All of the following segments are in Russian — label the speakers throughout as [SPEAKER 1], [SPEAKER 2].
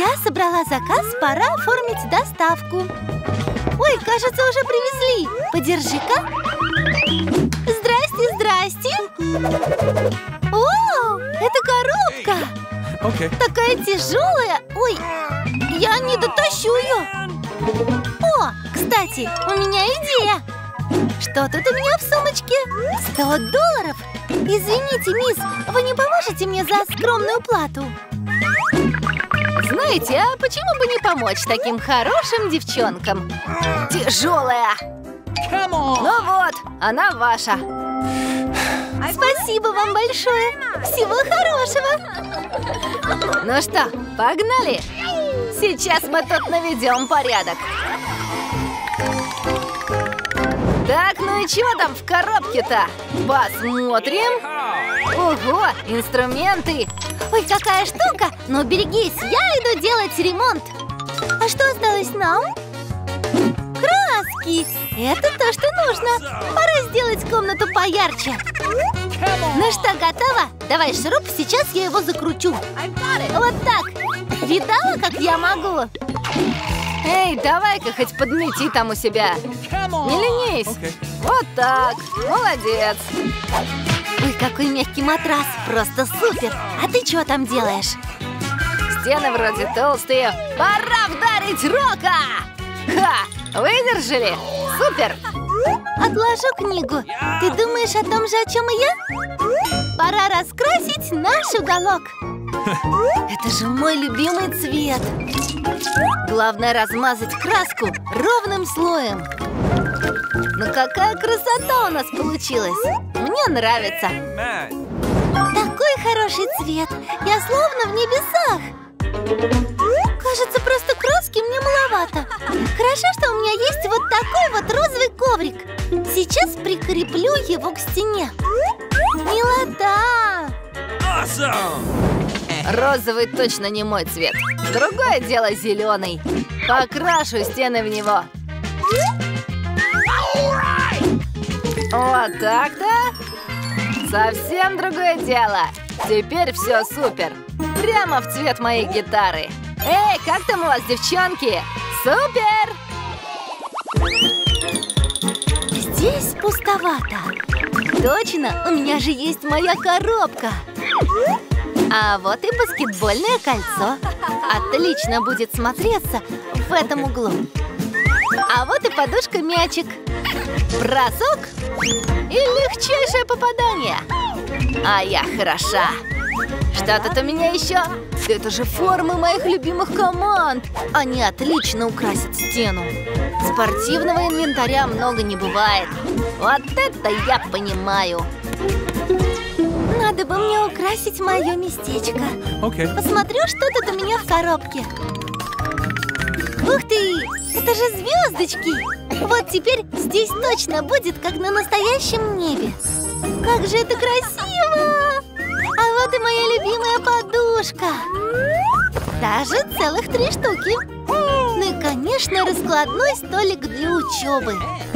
[SPEAKER 1] Я собрала заказ, пора оформить доставку. Ой, кажется, уже привезли. Подержи-ка. Здрасте, здрасте. О, это коробка. Такая тяжелая. Ой, я не дотащу ее. О, кстати, у меня идея. Что тут у меня в сумочке? $100. Извините, мисс, вы не поможете мне за скромную плату? Знаете, а почему бы не помочь таким хорошим девчонкам? Тяжелая. Ну вот, она ваша. Спасибо вам большое. Всего хорошего. Ну что, погнали? Сейчас мы тут наведем порядок. Так, ну и чего там в коробке-то? Посмотрим. Ого, инструменты. Ой, какая штука. Но берегись, я иду делать ремонт. А что осталось нам? Краски. Это то, что нужно. Пора сделать комнату поярче. Ну что, готово? Давай шуруп, сейчас я его закручу. Вот так. Видала, как я могу? Эй, давай-ка хоть подмети там у себя. Не ленись. Вот так. Молодец. Ой, какой мягкий матрас. Просто супер. А ты что там делаешь? Стены вроде толстые. Пора вдарить рока! Ха! Выдержали? Супер! Отложу книгу. Ты думаешь о том же, о чем и я? Пора раскрасить наш уголок. Это же мой любимый цвет. Главное размазать краску ровным слоем. Ну какая красота у нас получилась. Мне нравится. Такой хороший цвет. Я словно в небесах. Кажется, просто краски мне маловато. Хорошо, что у меня есть вот такой вот розовый коврик. Сейчас прикреплю его к стене. Милота! Розовый точно не мой цвет. Другое дело зеленый. Покрашу стены в него. Вот так-то. Совсем другое дело. Теперь все супер. Прямо в цвет моей гитары. Эй, как там у вас, девчонки? Супер! Здесь пустовато. Точно, у меня же есть моя коробка. А вот и баскетбольное кольцо. Отлично будет смотреться в этом углу. А вот и подушка-мячик. Бросок и легчайшее попадание. А я хороша. Что тут у меня еще? Это же формы моих любимых команд. Они отлично украсят стену. Спортивного инвентаря много не бывает. Вот это я понимаю. Надо бы мне украсить мое местечко. Посмотрю, что тут у меня в коробке. Ух ты! Это же звездочки! Вот теперь здесь точно будет, как на настоящем небе. Как же это красиво! А вот и моя любимая подушка. Даже целых 3 штуки. Ну и, конечно, раскладной столик для учебы.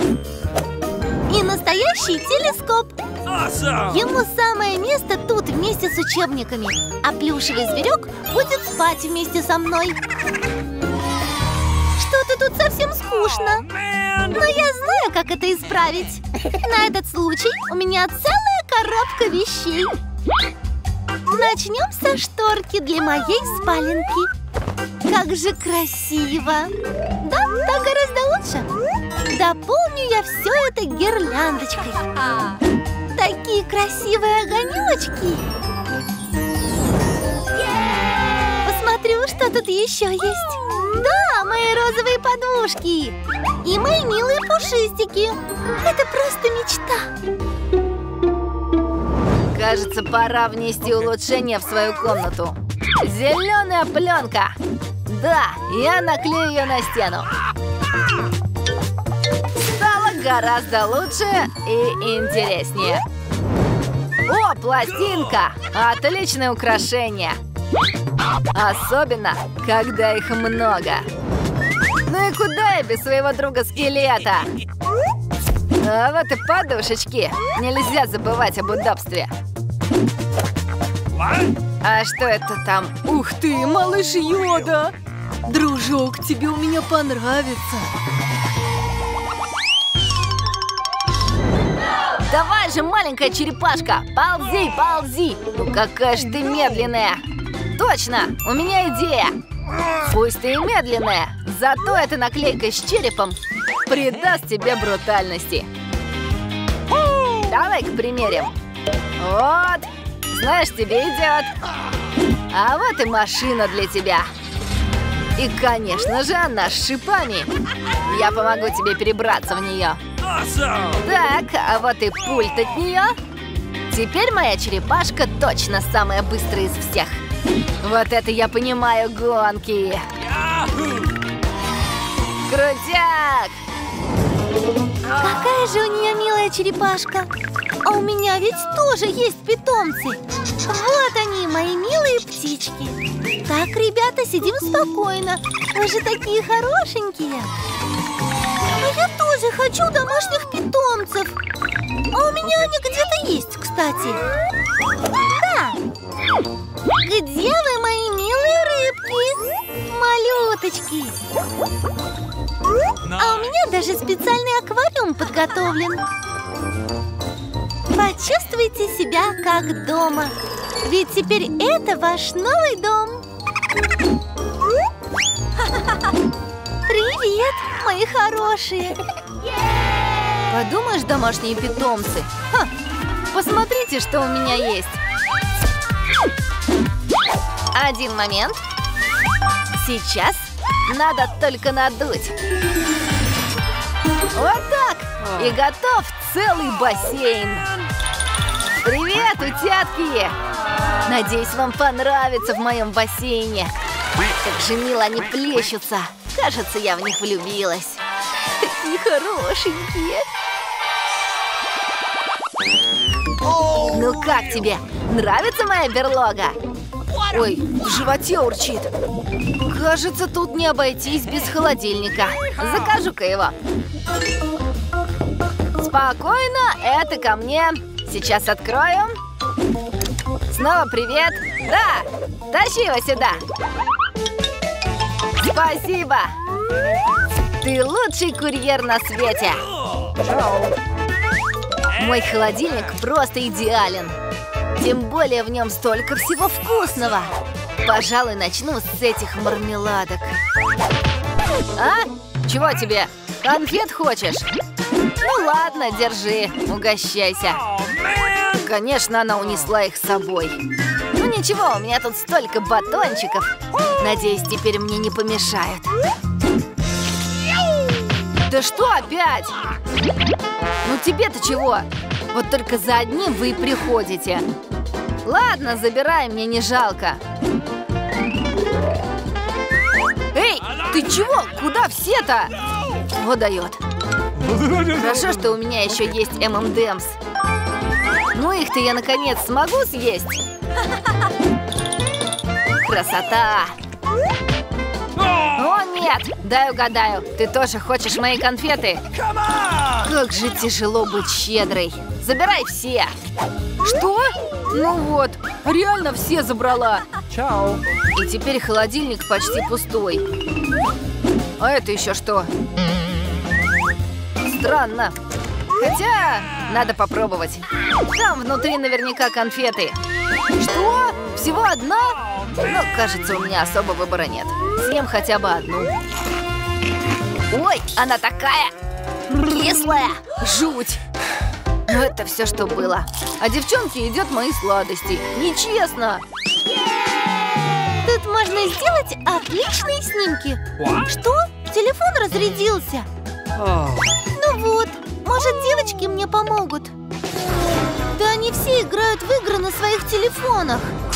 [SPEAKER 1] И настоящий телескоп. Ему самое место тут вместе с учебниками. А плюшевый зверек будет спать вместе со мной. Что-то тут совсем скучно. Но я знаю, как это исправить. На этот случай у меня целая коробка вещей. Начнем со шторки для моей спаленки. Как же красиво! Да, так гораздо лучше. Дополню я все это гирляндочкой. Такие красивые огонечки. Посмотрю, что тут еще есть. Да, мои розовые подушки. И мои милые пушистики. Это просто мечта. Кажется, пора внести улучшение в свою комнату. Зеленая пленка. Да, я наклею ее на стену. Стало гораздо лучше и интереснее. О, пластинка! Отличное украшение. Особенно, когда их много. Ну и куда я без своего друга-скелета? А вот и подушечки. Нельзя забывать об удобстве. А что это там?
[SPEAKER 2] Ух ты, малыш Йода! Дружок, тебе у меня понравится.
[SPEAKER 1] Давай же, маленькая черепашка, ползи, ползи! Ну какая же ты медленная! Точно, у меня идея! Пусть ты и медленная, зато эта наклейка с черепом придаст тебе брутальности. Давай-ка примерим. Вот, знаешь, тебе идет. А вот и машина для тебя. И, конечно же, она с шипами. Я помогу тебе перебраться в нее. Так, а вот и пульт от нее. Теперь моя черепашка точно самая быстрая из всех. Вот это я понимаю гонки. Крутяк!
[SPEAKER 3] Какая же у нее милая черепашка. А у меня ведь тоже есть питомцы. Вот они, мои милые птички. Так, ребята, сидим спокойно. Вы же такие хорошенькие. А я тоже хочу домашних питомцев. А у меня они где-то есть, кстати. Да. Где вы, мои милые рыбки? Малюточки. А у меня даже специальный аквариум подготовлен. Почувствуйте себя как дома. Ведь теперь это ваш новый дом. Привет, мои хорошие.
[SPEAKER 1] Подумаешь, домашние питомцы. Ха, посмотрите, что у меня есть. Один момент. Сейчас надо только надуть. Вот так. И готов целый бассейн. Привет, утятки! Надеюсь, вам понравится в моем бассейне. Как же мило они плещутся. Кажется, я в них влюбилась. Такие хорошенькие. Ну как тебе? Нравится моя берлога? Ой, в животе урчит. Кажется, тут не обойтись без холодильника. Закажу-ка его. Спокойно, это ко мне. Сейчас открою. Снова привет. Да, тащи его сюда. Спасибо. Ты лучший курьер на свете. Мой холодильник просто идеален. Тем более в нем столько всего вкусного. Пожалуй, начну с этих мармеладок. А? Чего тебе? Конфет хочешь? Ну ладно, держи, угощайся. Конечно, она унесла их с собой. Ну ничего, у меня тут столько батончиков. Надеюсь, теперь мне не помешают. Да что опять? Ну тебе-то чего? Вот только за одним вы и приходите. Ладно, забирай, мне не жалко. Эй, ты чего? Куда все-то? Вот дает. Хорошо, что у меня еще есть M&M's. Ну их-то я наконец смогу съесть. Красота! О нет, дай угадаю, ты тоже хочешь мои конфеты? Как же тяжело быть щедрой. Забирай все. Что? Ну вот, реально все забрала.
[SPEAKER 2] Чао.
[SPEAKER 1] И теперь холодильник почти пустой. А это еще что? Странно. Хотя, надо попробовать. Там внутри наверняка конфеты. Что? Всего одна? Ну, кажется, у меня особо выбора нет. Съем хотя бы одну. Ой, она такая кислая. Жуть. Но это все, что было. А девчонке идет мои сладости. Нечестно.
[SPEAKER 3] Тут можно сделать отличные снимки. Что? Телефон разрядился. Ну вот, может, девочки мне помогут. Да они все играют в игры на своих телефонах.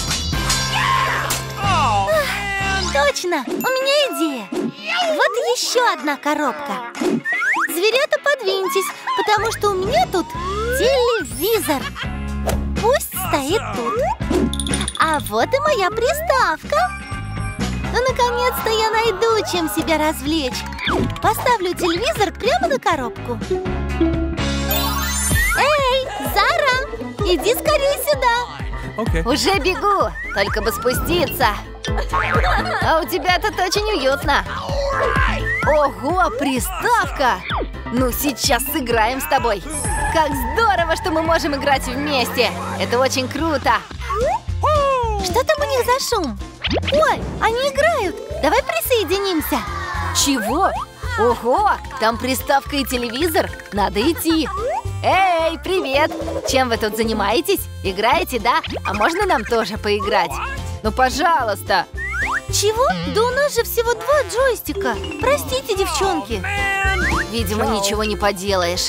[SPEAKER 3] Точно, у меня идея. Вот еще одна коробка. Зверята, подвиньтесь, потому что у меня тут телевизор. Пусть стоит тут. А вот и моя приставка. Ну, наконец-то я найду, чем себя развлечь. Поставлю телевизор прямо на коробку. Эй, Зара, иди скорее сюда.
[SPEAKER 1] Уже бегу, только бы спуститься. А у тебя тут очень уютно. Ого, приставка! Ну, сейчас сыграем с тобой. Как здорово, что мы можем играть вместе. Это очень круто.
[SPEAKER 3] Что там у них за шум? Ой, они играют. Давай присоединимся.
[SPEAKER 1] Чего? Ого, там приставка и телевизор. Надо идти. Эй, привет! Чем вы тут занимаетесь? Играете, да? А можно нам тоже поиграть? Ну, пожалуйста.
[SPEAKER 3] Чего? Да у нас же всего 2 джойстика. Простите, девчонки.
[SPEAKER 1] Видимо, ничего не поделаешь.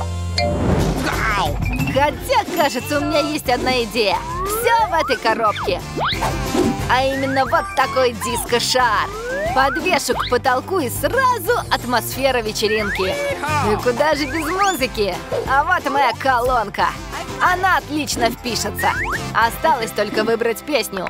[SPEAKER 1] Хотя, кажется, у меня есть одна идея. Все в этой коробке. А именно вот такой диско-шар. Подвешу к потолку и сразу атмосфера вечеринки. Ну и куда же без музыки? А вот моя колонка. Она отлично впишется. Осталось только выбрать песню.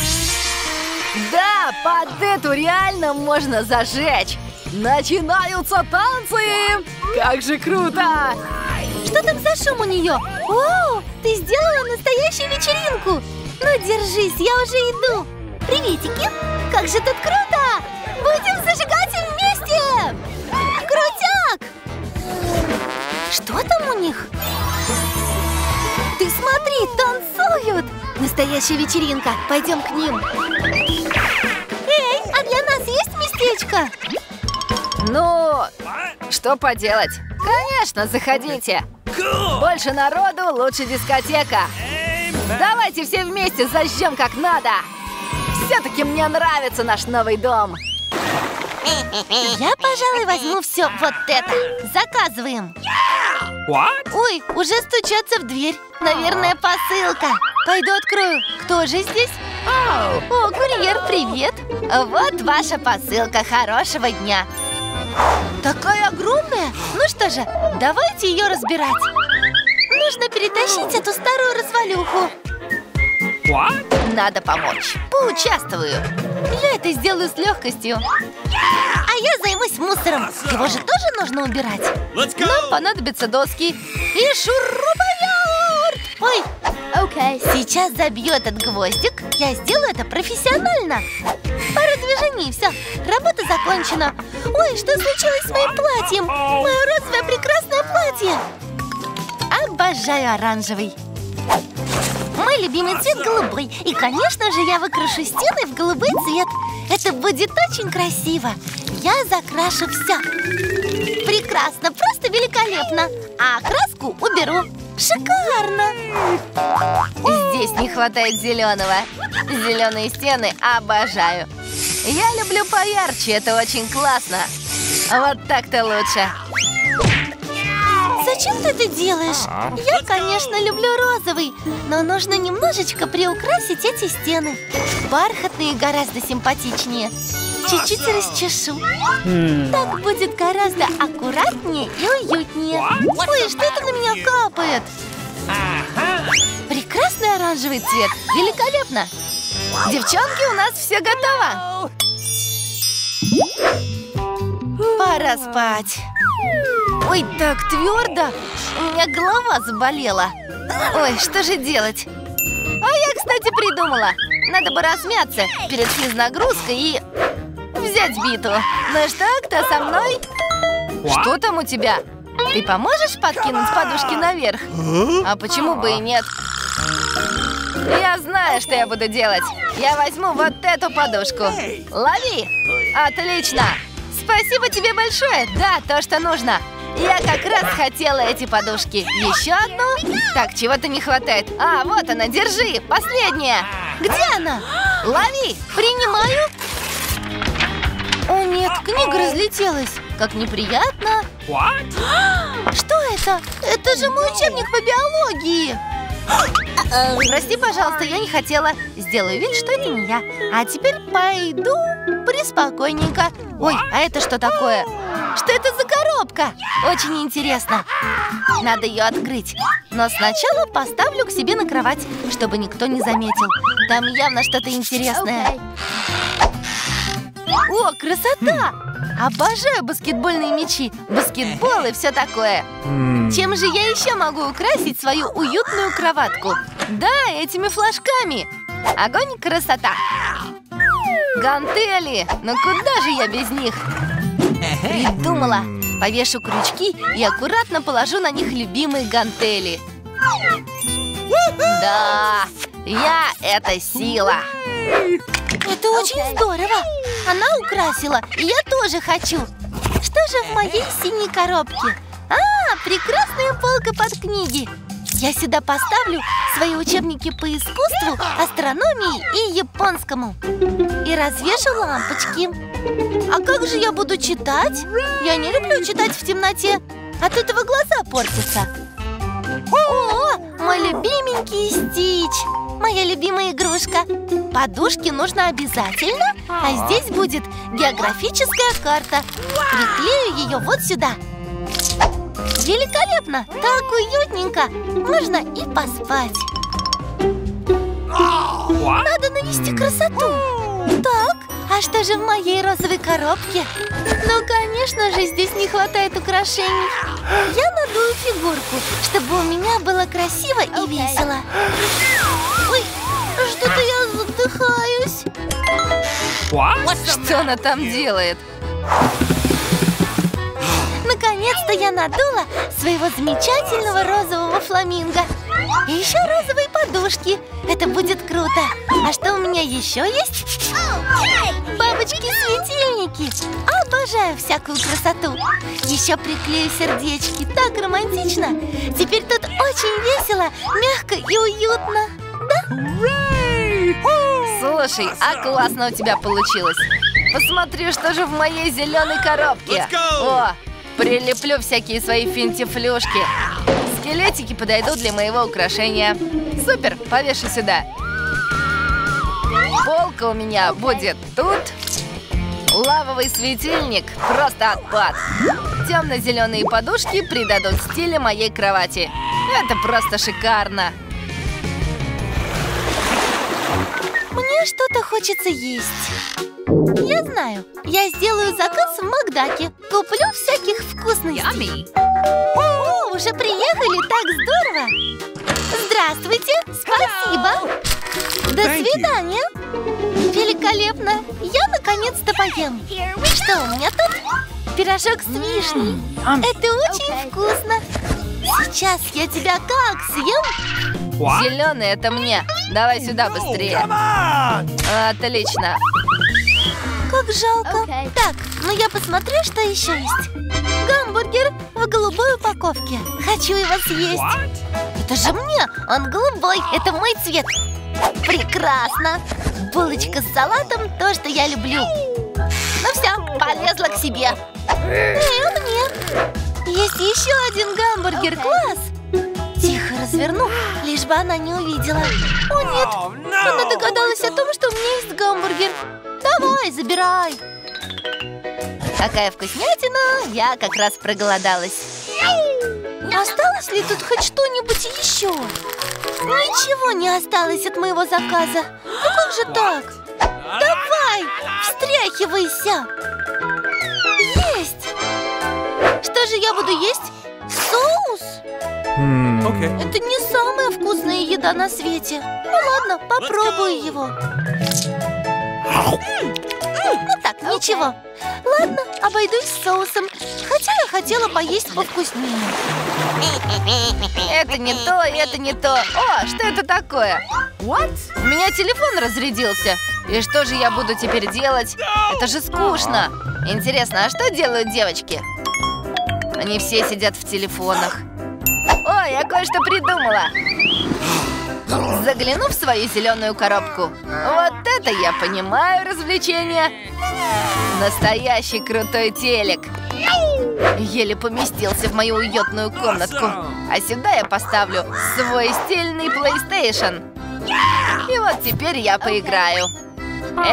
[SPEAKER 1] Да, под эту реально можно зажечь. Начинаются танцы! Как же круто!
[SPEAKER 3] Что там за шум у нее? Вау, ты сделала настоящую вечеринку! Ну, держись, я уже иду. Приветики! Как же тут круто! Будем зажигать вместе! Крутяк! Что там у них? Ты смотри, танцуют! Настоящая вечеринка, пойдем к ним. Эй, а для нас есть местечко?
[SPEAKER 1] Ну, что поделать? Конечно, заходите. Больше народу, лучше дискотека. Давайте все вместе зажжем как надо. Все-таки мне нравится наш новый дом.
[SPEAKER 3] Я, пожалуй, возьму все вот это. Заказываем. Ой, уже стучатся в дверь. Наверное, посылка. Пойду открою. Кто же здесь? О, курьер, привет. Вот ваша посылка. Хорошего дня. Такая огромная. Ну что же, давайте ее разбирать. Нужно перетащить эту старую развалюху.
[SPEAKER 1] Надо помочь. Поучаствую.
[SPEAKER 3] Я это сделаю с легкостью. А я займусь мусором. Его же тоже нужно убирать.
[SPEAKER 1] Нам понадобятся доски и шуруповерт.
[SPEAKER 3] Ой, окей. Сейчас забью этот гвоздик. Я сделаю это профессионально. Пару движений, все. Работа закончена. Ой, что случилось с моим платьем? Мое розовое прекрасное платье. Обожаю оранжевый. Мой любимый цвет голубой. И, конечно же, я выкрашу стены в голубой цвет. Это будет очень красиво. Я закрашу все. Прекрасно, просто великолепно. А краску уберу. Шикарно.
[SPEAKER 1] Здесь не хватает зеленого. Зеленые стены обожаю. Я люблю поярче, это очень классно. Вот так-то лучше.
[SPEAKER 3] Зачем ты это делаешь? Я, конечно, люблю розовый, но нужно немножечко приукрасить эти стены. Бархатные гораздо симпатичнее. Чуть-чуть расчешу. Так будет гораздо аккуратнее и уютнее. Ой, что это на меня капает? Прекрасный оранжевый цвет. Великолепно.
[SPEAKER 1] Девчонки, у нас все готово.
[SPEAKER 3] Пора спать.
[SPEAKER 1] Ой, так твердо. У меня голова заболела. Ой, что же делать? А я, кстати, придумала. Надо бы размяться перед физнагрузкой и взять биту. Ну что, кто со мной? Что там у тебя? Ты поможешь подкинуть подушки наверх? А почему бы и нет? Я знаю, что я буду делать. Я возьму вот эту подушку. Лови! Отлично! Спасибо тебе большое. Да, то, что нужно. Я как раз хотела эти подушки. Еще одну? Так, чего-то не хватает. А, вот она, держи, последняя.
[SPEAKER 3] Где она?
[SPEAKER 1] Лови!
[SPEAKER 3] Принимаю. О нет, книга разлетелась. Как неприятно. Что это? Это же мой учебник по биологии.
[SPEAKER 1] Прости, пожалуйста, я не хотела. Сделаю вид, что это не я.
[SPEAKER 3] А теперь пойду приспокойненько. Ой, а это что такое? Что это за коробка? Очень интересно. Надо ее открыть. Но сначала поставлю к себе на кровать, чтобы никто не заметил. Там явно что-то интересное. О, красота!
[SPEAKER 1] Обожаю баскетбольные мячи, баскетбол и все такое. Чем же я еще могу украсить свою уютную кроватку? Да, этими флажками. Огонь, красота. Гантели, но куда же я без них? Придумала. Повешу крючки и аккуратно положу на них любимые гантели. Да, я — это сила.
[SPEAKER 3] Это очень здорово. Она украсила, и я тоже хочу. Что же в моей синей коробке? Прекрасная полка под книги. Я сюда поставлю свои учебники по искусству, астрономии и японскому. И развешу лампочки. А как же я буду читать? Я не люблю читать в темноте. От этого глаза портятся. О, мой любименький Стич. Моя любимая игрушка. Подушки нужно обязательно, а здесь будет географическая карта. Приклею ее вот сюда. Великолепно! Так уютненько! Можно и поспать. Надо навести красоту. Так, а что же в моей розовой коробке? Ну, конечно же, здесь не хватает украшений. Я надую фигурку, чтобы у меня было красиво и весело. Ой, что-то я задыхаюсь.
[SPEAKER 1] Что она там делает?
[SPEAKER 3] Наконец-то я надула своего замечательного розового фламинго. И еще розовые подушки. Это будет круто. А что у меня еще есть? Бабочки-светильники. Обожаю всякую красоту. Еще приклею сердечки. Так романтично. Теперь тут очень весело, мягко и уютно. Да?
[SPEAKER 1] Слушай, а классно у тебя получилось. Посмотри, что же в моей зеленой коробке. О, прилеплю всякие свои финтифлюшки. Скелетики подойдут для моего украшения. Супер, повешу сюда. Полка у меня будет тут. Лавовый светильник, просто отпад. Темно-зеленые подушки придадут стиле моей кровати. Это просто шикарно.
[SPEAKER 3] Мне что-то хочется есть. Я знаю, я сделаю заказ в Макдаке. Куплю всяких вкусностей. О, уже приехали, так здорово. Здравствуйте, спасибо. До свидания. Великолепно, я наконец-то поем. Что у меня тут? Пирожок с вишней. Это очень вкусно. Сейчас я тебя как съем?
[SPEAKER 1] Зеленый — это мне. Давай сюда быстрее. Отлично.
[SPEAKER 3] Как жалко. Так, ну я посмотрю, что еще есть. Гамбургер в голубой упаковке. Хочу его съесть. Это же мне, он голубой, это мой цвет. Прекрасно. Булочка с салатом, то, что я люблю. Ну все, полезла к себе. Мне. Есть еще один гамбургер, класс. Тихо разверну, лишь бы она не увидела. О нет, она догадалась о том, что у меня есть гамбургер. Давай, забирай.
[SPEAKER 1] Какая вкуснятина, я как раз проголодалась.
[SPEAKER 3] Осталось ли тут хоть что-нибудь еще? Ничего не осталось от моего заказа. Ну как же так? Давай, встряхивайся. Есть. Что же я буду есть? Соус? Это не самая вкусная еда на свете. Ну ладно, попробую его. Ну так, ничего. Ладно, обойдусь соусом. Хотя я хотела поесть повкуснее.
[SPEAKER 1] Это не то, это не то. О, что это такое? У меня телефон разрядился. И что же я буду теперь делать? Это же скучно. Интересно, а что делают девочки? Они все сидят в телефонах. Ой, я кое-что придумала. Загляну в свою зеленую коробку. Вот это я понимаю развлечение. Настоящий крутой телек. Еле поместился в мою уютную комнатку. А сюда я поставлю свой стильный PlayStation. И вот теперь я поиграю. Эй!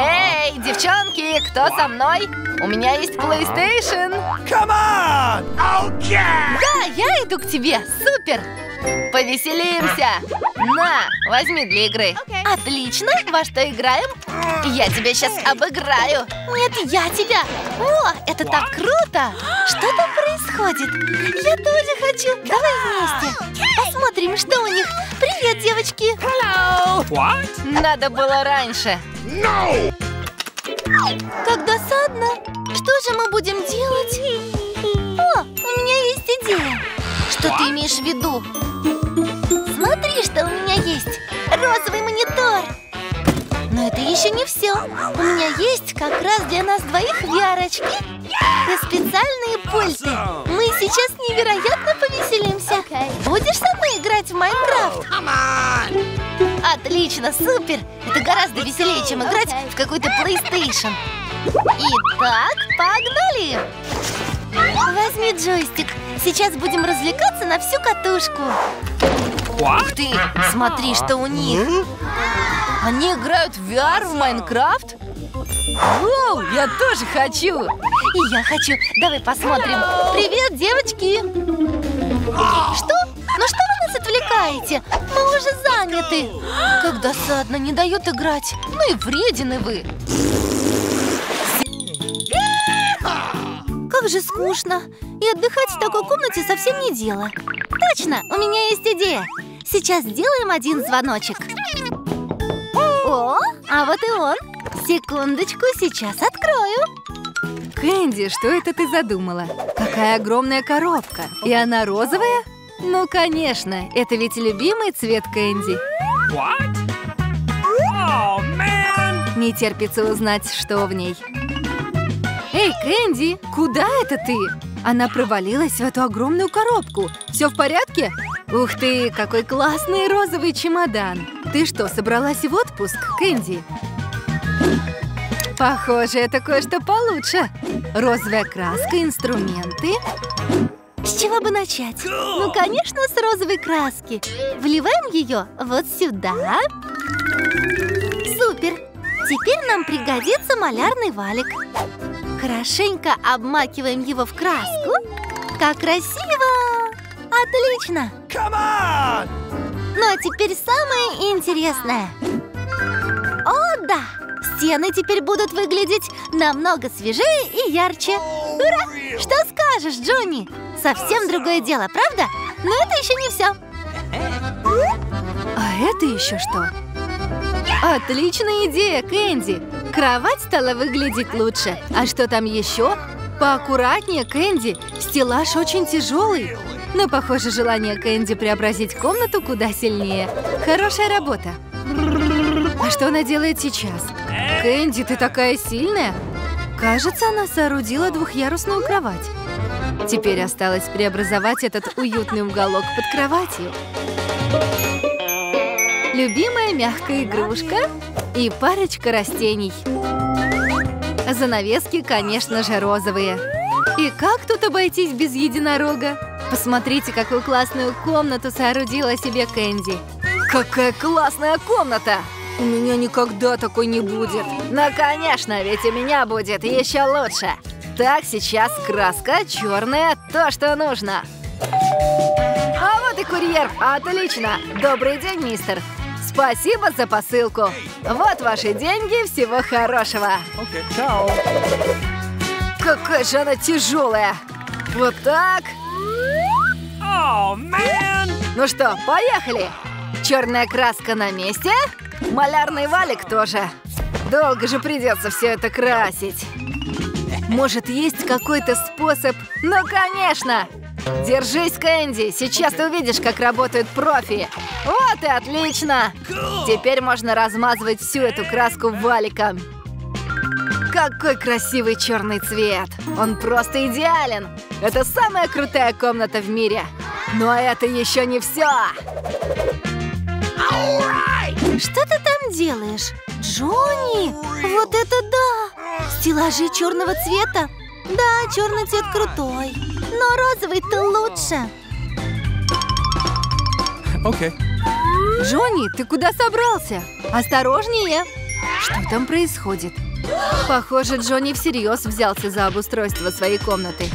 [SPEAKER 1] Эй, девчонки, кто со мной? У меня есть PlayStation.
[SPEAKER 4] Come on! Okay!
[SPEAKER 1] Да, я иду к тебе. Супер! Повеселимся! На, возьми для игры. Отлично, во что играем? Я тебя сейчас обыграю. Нет, я тебя. О, это так круто! Что там происходит? Я тоже хочу. Давай вместе. Посмотрим, что у них. Привет, девочки.
[SPEAKER 4] What?
[SPEAKER 1] Надо было раньше.
[SPEAKER 4] No!
[SPEAKER 3] Как досадно. Что же мы будем делать? О, у меня есть идея.
[SPEAKER 1] Что ты имеешь в виду?
[SPEAKER 3] Смотри, что у меня есть. Розовый монитор. Но это еще не все. У меня есть как раз для нас двоих VR-очки и специальные пульты. Мы сейчас невероятно повеселимся. Будешь со мной играть в Майнкрафт?
[SPEAKER 1] Отлично, супер! Это гораздо веселее, чем играть в какой-то PlayStation. Итак, погнали!
[SPEAKER 3] Возьми джойстик. Сейчас будем развлекаться на всю катушку.
[SPEAKER 1] Ух ты, смотри, что у них. Они играют в VR в Майнкрафт? Воу, я тоже хочу.
[SPEAKER 3] И я хочу. Давай посмотрим. Привет, девочки. Что? Ну что вы нас отвлекаете? Мы уже заняты.
[SPEAKER 1] Как досадно, не дает играть. Ну и вредины вы.
[SPEAKER 3] Как же скучно. И отдыхать в такой комнате совсем не дело. Точно, у меня есть идея. Сейчас сделаем один звоночек. О, а вот и он. Секундочку, сейчас открою.
[SPEAKER 2] Кэнди, что это ты задумала? Какая огромная коробка. И она розовая? Ну, конечно, это ведь любимый цвет Кэнди.
[SPEAKER 4] What? Oh, man!
[SPEAKER 2] Не терпится узнать, что в ней. Эй, Кэнди, куда это ты? Она провалилась в эту огромную коробку. Все в порядке? Ух ты, какой классный розовый чемодан. Ты что, собралась в отпуск, Кэнди? Похоже, это кое-что получше. Розовая краска, инструменты.
[SPEAKER 3] С чего бы начать? Ну, конечно, с розовой краски. Вливаем ее вот сюда. Супер! Теперь нам пригодится малярный валик. Хорошенько обмакиваем его в краску. Как красиво! Отлично!
[SPEAKER 4] Come on!
[SPEAKER 3] Ну а теперь самое интересное. О, да! Стены теперь будут выглядеть намного свежее и ярче. Ура! Что скажешь, Джонни? Совсем другое дело, правда? Но это еще не все.
[SPEAKER 2] А это еще что? Отличная идея, Кэнди! Кровать стала выглядеть лучше. А что там еще? Поаккуратнее, Кэнди. Стеллаж очень тяжелый. Но, похоже, желание Кэнди преобразить комнату куда сильнее. Хорошая работа. А что она делает сейчас? Кэнди, ты такая сильная. Кажется, она соорудила двухъярусную кровать. Теперь осталось преобразовать этот уютный уголок под кроватью. Любимая мягкая игрушка и парочка растений. Занавески, конечно же, розовые. И как тут обойтись без единорога? Посмотрите, какую классную комнату соорудила себе Кэнди. Какая классная комната! У меня никогда такой не будет.
[SPEAKER 1] Ну, конечно, ведь у меня будет еще лучше. Так, сейчас краска черная, то, что нужно. А вот и курьер. Отлично. Добрый день, мистер. Спасибо за посылку. Вот ваши деньги, всего хорошего.
[SPEAKER 4] Okay, ciao.
[SPEAKER 1] Какая же она тяжелая. Вот так.
[SPEAKER 4] Oh, man!
[SPEAKER 1] Ну что, поехали. Черная краска на месте. Малярный валик тоже. Долго же придется все это красить. Может, есть какой-то способ? Ну, конечно! Держись, Кэнди! Сейчас ты увидишь, как работают профи. Вот и отлично! Теперь можно размазывать всю эту краску валиком. Какой красивый черный цвет! Он просто идеален! Это самая крутая комната в мире! Но это еще не все!
[SPEAKER 3] Что ты там делаешь? Джонни! Вот это да! Стеллажи черного цвета? Да, черный цвет крутой. Но розовый-то лучше.
[SPEAKER 4] Okay.
[SPEAKER 2] Джонни, ты куда собрался? Осторожнее! Что там происходит? Похоже, Джонни всерьез взялся за обустройство своей комнаты.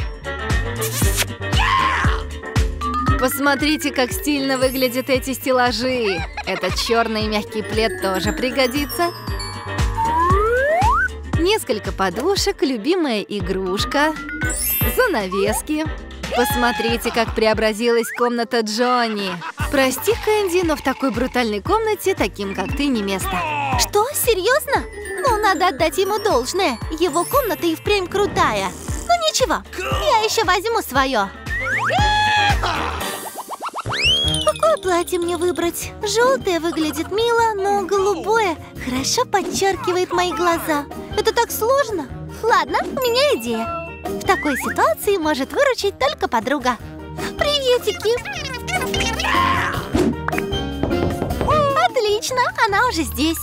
[SPEAKER 2] Посмотрите, как стильно выглядят эти стеллажи. Этот черный мягкий плед тоже пригодится. Несколько подушек, любимая игрушка, занавески. Посмотрите, как преобразилась комната Джонни. Прости, Кэнди, но в такой брутальной комнате таким, как ты, не место.
[SPEAKER 3] Что? Серьезно? Ну, надо отдать ему должное. Его комната и впрямь крутая. Ну ничего, я еще возьму свое. Какое платье мне выбрать? Желтое выглядит мило, но голубое хорошо подчеркивает мои глаза. Это так сложно. Ладно, у меня идея. В такой ситуации может выручить только подруга. Приветики! Отлично, она уже здесь.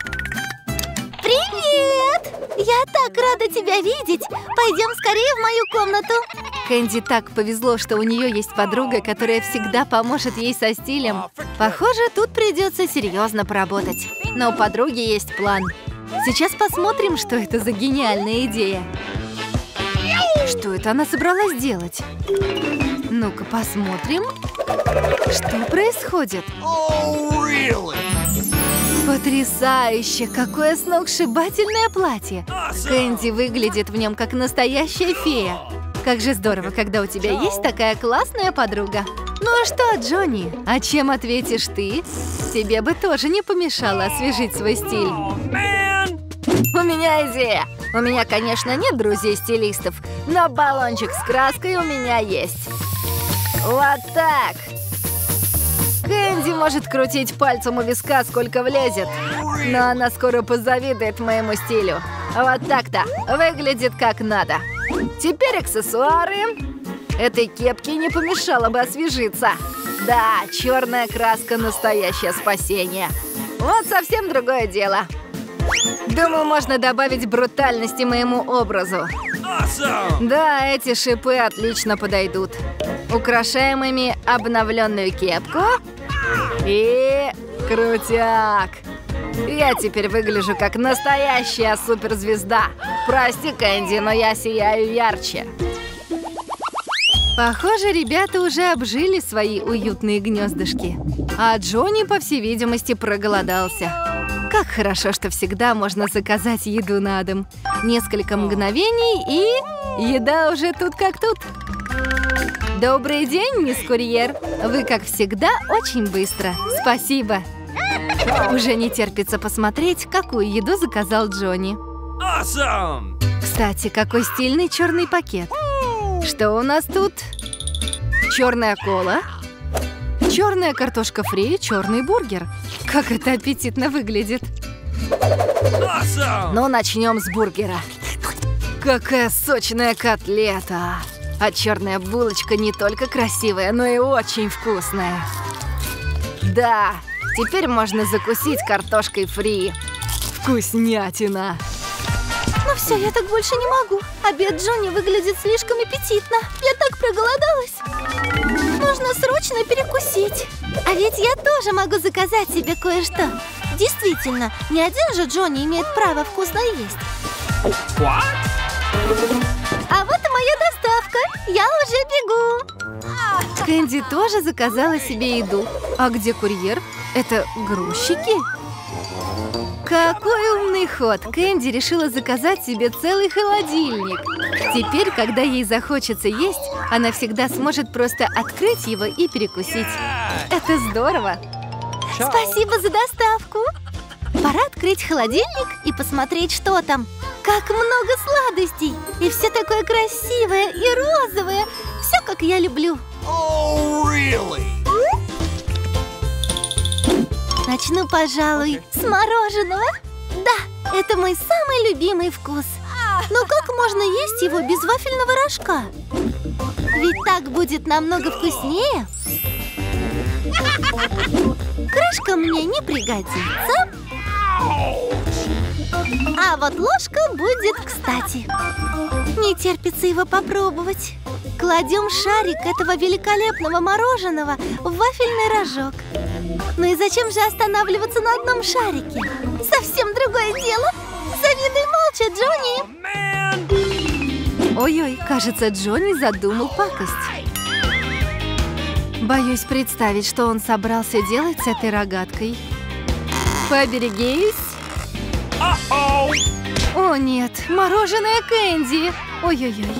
[SPEAKER 3] Привет! Я так рада тебя видеть. Пойдем скорее в мою комнату.
[SPEAKER 2] Кэнди так повезло, что у нее есть подруга, которая всегда поможет ей со стилем. Похоже, тут придется серьезно поработать. Но у подруги есть план. Сейчас посмотрим, что это за гениальная идея. Что это она собралась делать? Ну-ка посмотрим. Что происходит? Потрясающе! Какое сногсшибательное платье! Кэнди выглядит в нем как настоящая фея. Как же здорово, когда у тебя есть такая классная подруга. Ну а что, Джонни? А чем ответишь ты? Тебе бы тоже не помешало освежить свой стиль. У меня идея! У меня, конечно, нет друзей-стилистов, но баллончик с краской у меня есть. Вот так! Кэнди может крутить пальцем у виска, сколько влезет. Но она скоро позавидует моему стилю. Вот так-то. Выглядит как надо. Теперь аксессуары. Этой кепке не помешало бы освежиться. Да, черная краска – настоящее спасение. Вот совсем другое дело. Думаю, можно добавить брутальности моему образу. Да, эти шипы отлично подойдут. Украшаем ими обновленную кепку. И крутяк! Я теперь выгляжу как настоящая суперзвезда. Прости, Кэнди, но я сияю ярче. Похоже, ребята уже обжили свои уютные гнездышки. А Джонни, по всей видимости, проголодался. Как хорошо, что всегда можно заказать еду на дом. Несколько мгновений, и еда уже тут как тут. Добрый день, мисс Курьер. Вы, как всегда, очень быстро. Спасибо. Уже не терпится посмотреть, какую еду заказал Джонни. Кстати, какой стильный черный пакет. Что у нас тут? Черная кола, черная картошка фри, черный бургер. Как это аппетитно выглядит. Ну, начнем с бургера. Какая сочная котлета. А черная булочка не только красивая, но и очень вкусная. Да, теперь можно закусить картошкой фри. Вкуснятина.
[SPEAKER 3] Ну все, я так больше не могу. Обед Джонни выглядит слишком аппетитно. Я так проголодалась. Нужно срочно перекусить. А ведь я тоже могу заказать себе кое-что. Действительно, не один же Джонни имеет право вкусно есть. А вот и моя доставка. Я уже бегу.
[SPEAKER 2] Кэнди тоже заказала себе еду. А где курьер? Это грузчики? Какой умный ход! Кэнди решила заказать себе целый холодильник. Теперь, когда ей захочется есть, она всегда сможет просто открыть его и перекусить. Это здорово!
[SPEAKER 3] Спасибо за доставку! Пора открыть холодильник и посмотреть, что там. Как много сладостей! И все такое красивое и розовое. Все, как я люблю. Начну, пожалуй, с мороженого. Да, это мой самый любимый вкус. Но как можно есть его без вафельного рожка? Ведь так будет намного вкуснее. Крышка мне не пригодится. А вот ложка будет кстати. Не терпится его попробовать. Кладем шарик этого великолепного мороженого в вафельный рожок. Ну и зачем же останавливаться на одном шарике? Совсем другое дело. Завидуй молча, Джонни!
[SPEAKER 4] Oh, man!
[SPEAKER 2] Ой-ой, кажется, Джонни задумал пакость. Боюсь представить, что он собрался делать с этой рогаткой. Поберегись.
[SPEAKER 4] Uh-oh!
[SPEAKER 2] О нет, мороженое Кэнди. Ой-ой-ой.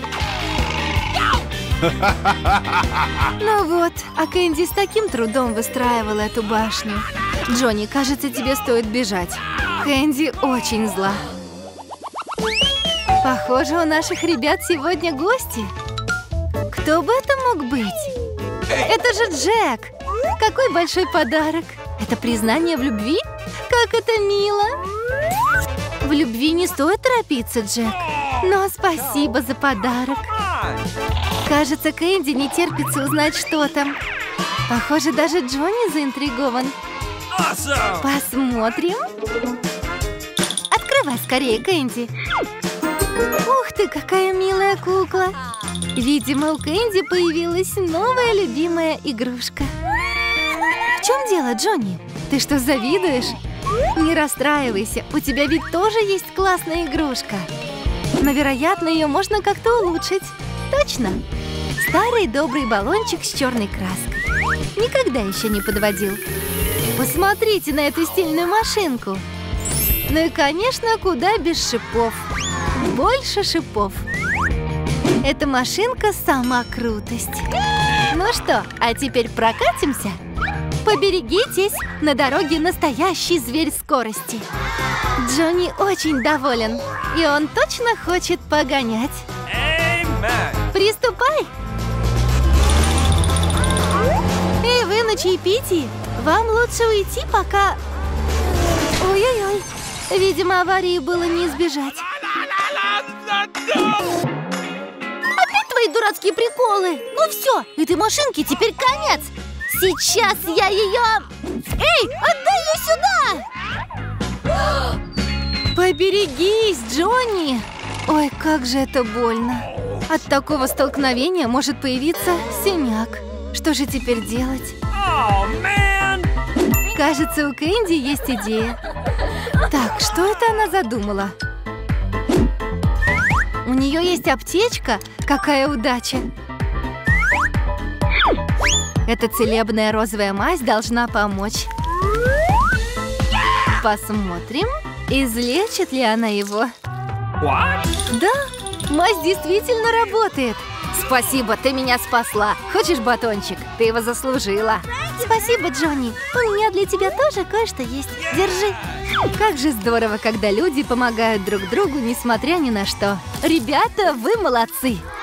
[SPEAKER 2] Ну вот, а Кэнди с таким трудом выстраивала эту башню. Джонни, кажется, тебе стоит бежать. Кэнди очень зла. Похоже, у наших ребят сегодня гости. Кто бы это мог быть? Это же Джек! Какой большой подарок! Это признание в любви? Как это мило! В любви не стоит торопиться, Джек. Но спасибо за подарок. Кажется, Кэнди не терпится узнать, что там. Похоже, даже Джонни заинтригован.
[SPEAKER 4] Awesome!
[SPEAKER 2] Посмотрим. Открывай скорее, Кэнди. Ух ты, какая милая кукла. Видимо, у Кэнди появилась новая любимая игрушка. В чем дело, Джонни? Ты что, завидуешь? Не расстраивайся, у тебя ведь тоже есть классная игрушка. Но, вероятно, ее можно как-то улучшить. Точно. Старый добрый баллончик с черной краской. Никогда еще не подводил. Посмотрите на эту стильную машинку. Ну и, конечно, куда без шипов. Больше шипов. Эта машинка сама крутость. Ну что, а теперь прокатимся? Поберегитесь, на дороге настоящий зверь скорости. Джонни очень доволен, и он точно хочет погонять.
[SPEAKER 4] Amen!
[SPEAKER 2] Приступай! Эй, вы на чаепитии? Вам лучше уйти, пока... Ой-ой-ой, видимо, аварии было не избежать.
[SPEAKER 3] Опять твои дурацкие приколы! Ну все, этой машинке теперь конец! Сейчас я ее... Эй, отдай ее сюда!
[SPEAKER 2] Поберегись, Джонни! Ой, как же это больно. От такого столкновения может появиться синяк. Что же теперь делать?
[SPEAKER 4] Oh, man!
[SPEAKER 2] Кажется, у Кэнди есть идея. Так, что это она задумала? У нее есть аптечка? Какая удача! Эта целебная розовая мазь должна помочь. Посмотрим, излечит ли она его.
[SPEAKER 4] What?
[SPEAKER 2] Да, мазь действительно работает. Спасибо, ты меня спасла. Хочешь батончик? Ты его заслужила.
[SPEAKER 3] Спасибо, Джонни. У меня для тебя тоже кое-что есть. Держи.
[SPEAKER 2] Как же здорово, когда люди помогают друг другу, несмотря ни на что. Ребята, вы молодцы!